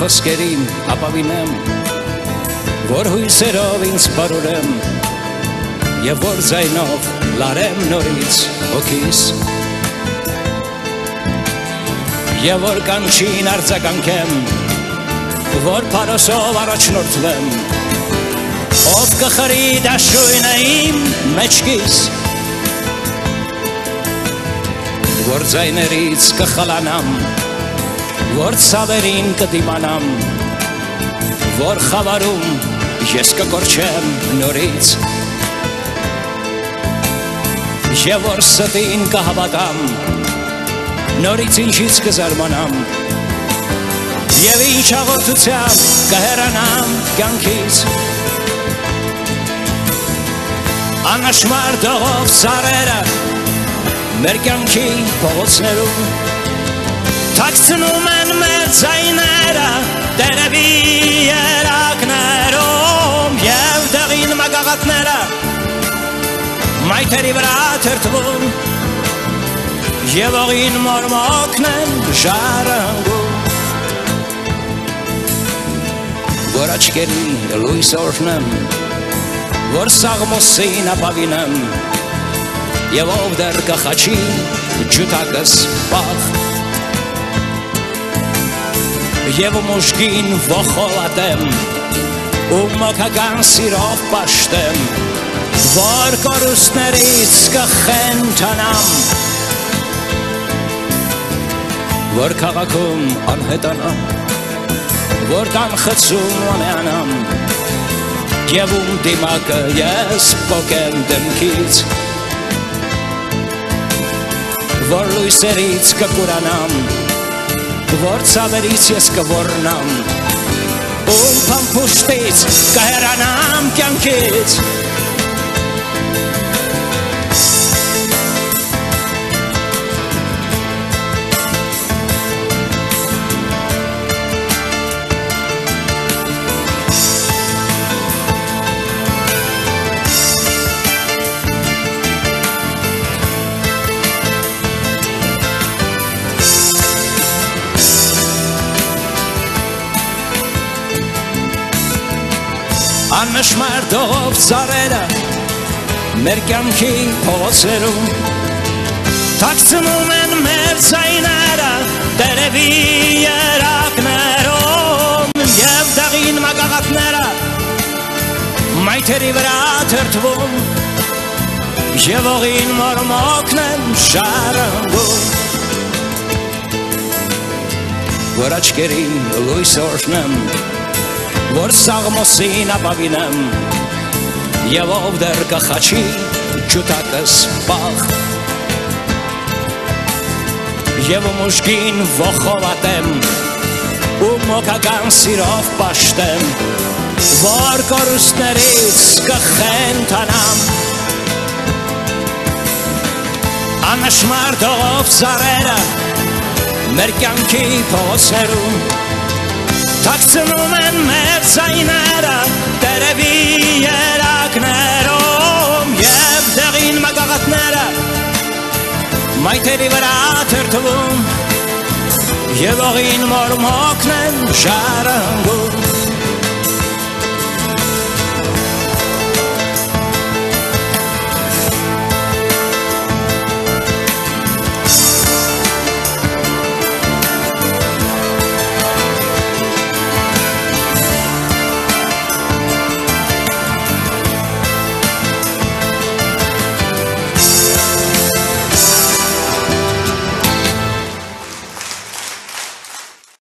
խոսքերին ապավինեմ, որ հույսերով ինձ բարուրեմ և որ ձայնով լարեմ նորից հոգիս և որ կանչին արձագանքեմ, որ պարոսով առաջնորդվեմ, ով կխրի դաշույնը իմ մեջքիս, որ ձայներից կխլանամ, որ ցավերին կդիմանամ, որ խավարում ես կկորչեմ նորից և որ ստին կհավատամ, նորից ինչից կզարմանամ և ինչ աղոթությամբ կհեռանամ կյանքից անհաշմար դողով սարերը մեր կյանքի փողոցներում թաքցնում են մեր ձայները տերևի երակներում և դեղին մագաղաթները մայթերի վրա թերթվում և ողին մորմոքն են ժառանգում որ աչքերի լույս օրհնեմ որ Սաղմոսին ապավինեմ և ով դեռ կխաչի ջութակս պաղ և մուժգին ողողատեմ ու մոքական սիրով պաշտեմ որ կորուստներից կխենթանամ որ քաղաքում անհետանամ որ տան խցում անեանամ և դիմակը ես պոկեմ դեմքից որ լույսերից կկուրանամ որ ցավերից ես կոռնամ ու փամփուշտից կհեռանամ կյանքից Աննշմար դողով ծառերը մեր կյանքի փողոցներում թաքցնում են մեր ձայները տերևի երակներում և դեղին մագաղաթները մայթերի վրա թերթվում և ողին մորմոքն են ժառանգում որ աչքերին լույս օրհնեմ որ Սաղմոսին ապավինեմ և ով դեռ կխաչի ջութակս պաղ և մուժգին ողողատեմ ու մոքական սիրով պաշտեմ որ կորուստներից կխենթանամ անհաշմար դողով ծառերը մեր կյանքի փողոցներում թաքցնում են մեր ձայները տերևի երակներում և դեղին մագաղաթները մայթերի վրա թերթվում և ողին մորմոքն են ժառանգում